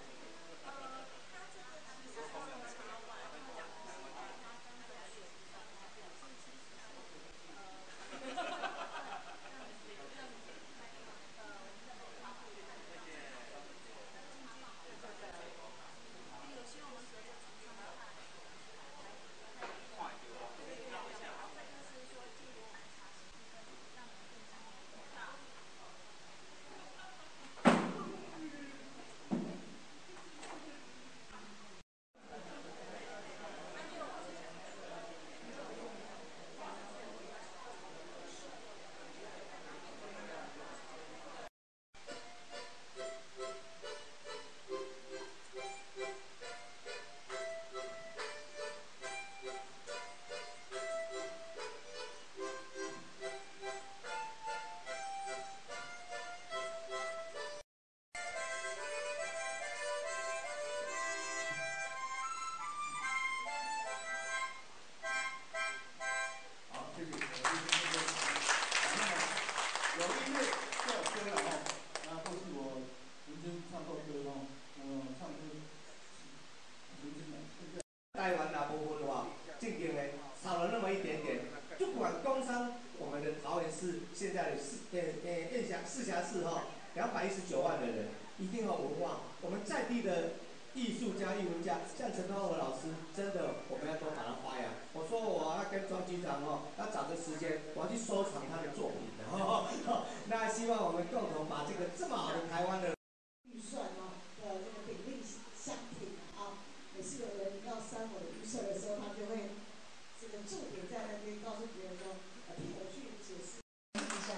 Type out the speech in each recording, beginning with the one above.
台湾那部分哇，正经的少了那么一点点。就管工商，我们的桃园市现在的市辖市哈，219万的人，一定要文化。我们在地的艺术家、艺文家，像陈高和老师，真的我们要多把他发扬。我说我要跟庄局长要找个时间，我要去收藏他的作品的。那希望我们共同把这个这么好的台湾的预算的这个比例相挺啊。每次有人要删我的预算的时候，他就会这个重点在那边告诉别人说，替我去解释一下。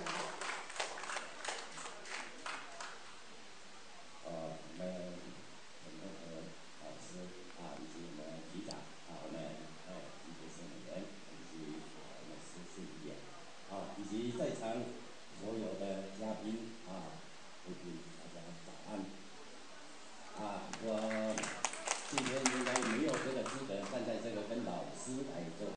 我们陈东和老师以及我们局长我们李博士委员以及我们施事委员以及在场所有的嘉宾各位大家早安。我今天应该没有这个资格站在这个跟老师来做。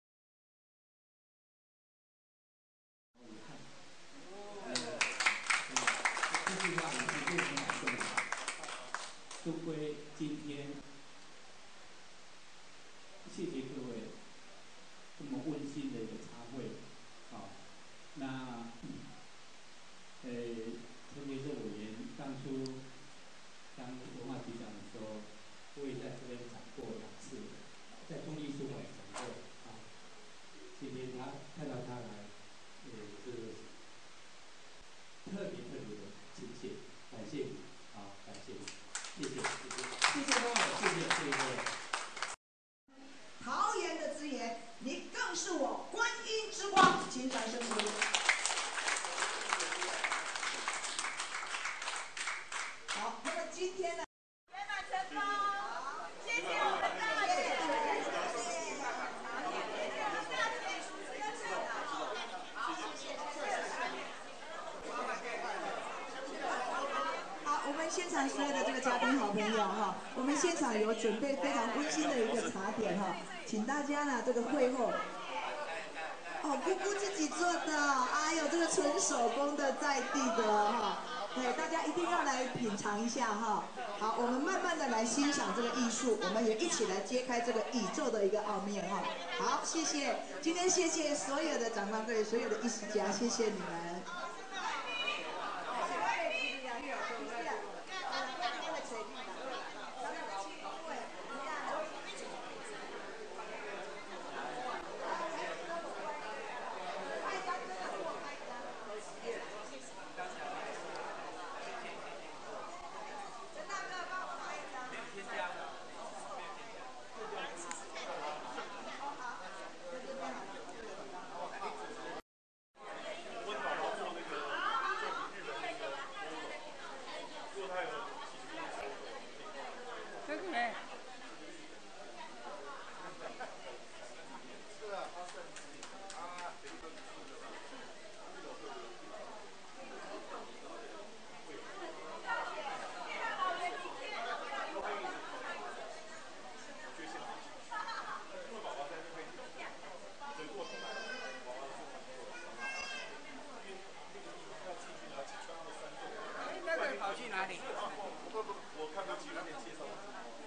这句话也是非常感动的。终归今天，谢谢各位这么温馨的一个茶会，那特别是委员当初当文化局长的时候，我也在这边讲过2次，在中艺书馆讲过今天看到他来，是特别的亲切，感谢你感谢你，谢谢各位，谢谢各位。 桃园的资源，你更是我观音之光，请掌声鼓励。好，那么今天呢？圆满成功，谢谢我们大姐。好，我们现场所有的这个嘉宾好朋友我们现场有准备非常温馨的一个茶点请大家呢这个会后。姑姑自己做的，哎呦，这个纯手工的在地的对，大家一定要来品尝一下好，我们慢慢的来欣赏这个艺术，我们也一起来揭开这个宇宙的一个奥秘好，谢谢，今天谢谢所有的长官队，所有的艺术家，谢谢你们。 跑去哪里？ 我看不起那边介绍。